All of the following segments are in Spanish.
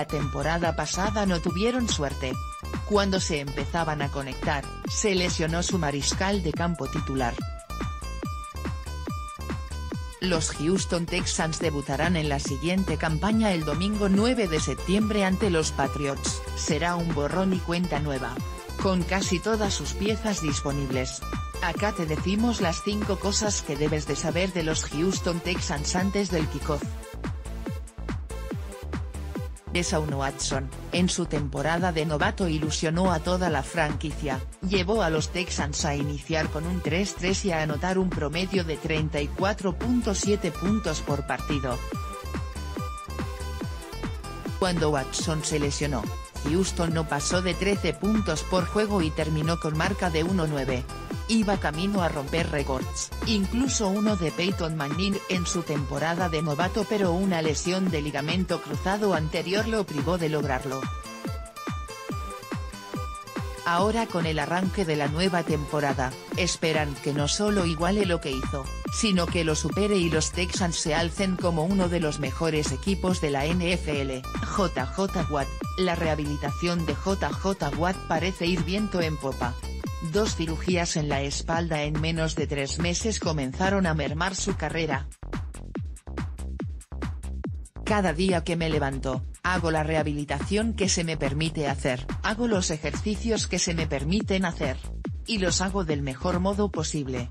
la temporada pasada no tuvieron suerte. Cuando se empezaban a conectar, se lesionó su mariscal de campo titular. Los Houston Texans debutarán en la siguiente campaña el domingo 9 de septiembre ante los Patriots. Será un borrón y cuenta nueva, con casi todas sus piezas disponibles. Acá te decimos las 5 cosas que debes de saber de los Houston Texans antes del kickoff. Deshaun Watson, en su temporada de novato ilusionó a toda la franquicia, llevó a los Texans a iniciar con un 3-3 y a anotar un promedio de 34.7 puntos por partido. Cuando Watson se lesionó, Houston no pasó de 13 puntos por juego y terminó con marca de 1-9. Iba camino a romper récords, incluso uno de Peyton Manning en su temporada de novato, pero una lesión de ligamento cruzado anterior lo privó de lograrlo. Ahora con el arranque de la nueva temporada, esperan que no solo iguale lo que hizo, sino que lo supere y los Texans se alcen como uno de los mejores equipos de la NFL. JJ Watt, la rehabilitación de JJ Watt parece ir viento en popa. 2 cirugías en la espalda en menos de 3 meses comenzaron a mermar su carrera. Cada día que me levanto, hago la rehabilitación que se me permite hacer, hago los ejercicios que se me permiten hacer. Y los hago del mejor modo posible.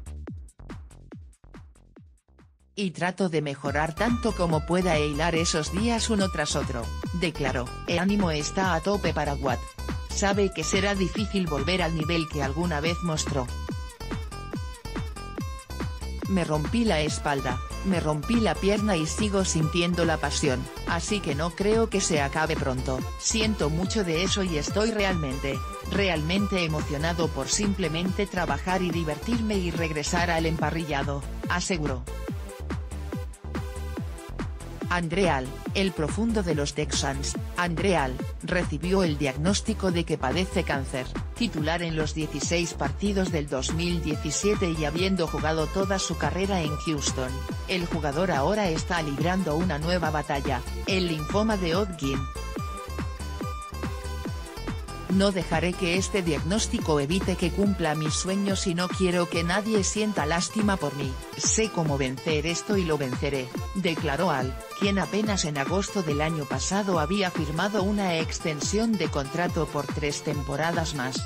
Y trato de mejorar tanto como pueda e hilar esos días uno tras otro, declaró. El ánimo está a tope para Watt. Sabe que será difícil volver al nivel que alguna vez mostró. Me rompí la espalda, me rompí la pierna y sigo sintiendo la pasión, así que no creo que se acabe pronto. Siento mucho de eso y estoy realmente emocionado por simplemente trabajar y divertirme y regresar al emparrillado, aseguró. Andre Hall, el profundo de los Texans, Andre Hall, recibió el diagnóstico de que padece cáncer, titular en los 16 partidos del 2017 y habiendo jugado toda su carrera en Houston, el jugador ahora está librando una nueva batalla, el linfoma de Hodgkin. No dejaré que este diagnóstico evite que cumpla mis sueños y no quiero que nadie sienta lástima por mí. Sé cómo vencer esto y lo venceré, declaró Hall, quien apenas en agosto del año pasado había firmado una extensión de contrato por 3 temporadas más.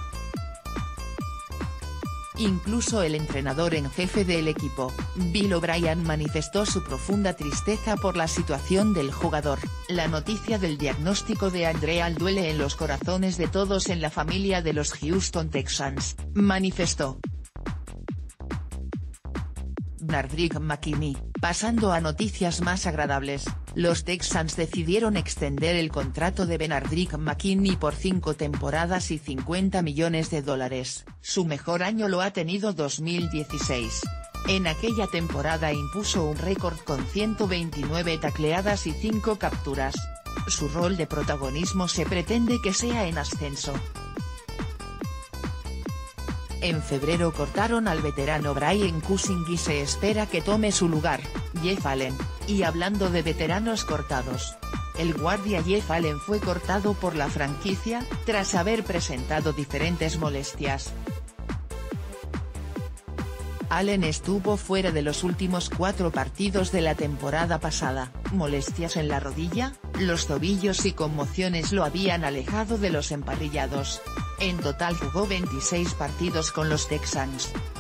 Incluso el entrenador en jefe del equipo, Bill O'Brien, manifestó su profunda tristeza por la situación del jugador. La noticia del diagnóstico de Andre Hall duele en los corazones de todos en la familia de los Houston Texans, manifestó. Benardrick McKinney, pasando a noticias más agradables, los Texans decidieron extender el contrato de Benardrick McKinney por 5 temporadas y $50 millones. Su mejor año lo ha tenido 2016. En aquella temporada impuso un récord con 129 tacleadas y 5 capturas. Su rol de protagonismo se pretende que sea en ascenso. En febrero cortaron al veterano Brian Cushing y se espera que tome su lugar, Jeff Allen, y hablando de veteranos cortados. El guardia Jeff Allen fue cortado por la franquicia, tras haber presentado diferentes molestias. Allen estuvo fuera de los últimos 4 partidos de la temporada pasada, molestias en la rodilla, los tobillos y conmociones lo habían alejado de los emparrillados. En total jugó 26 partidos con los Texans.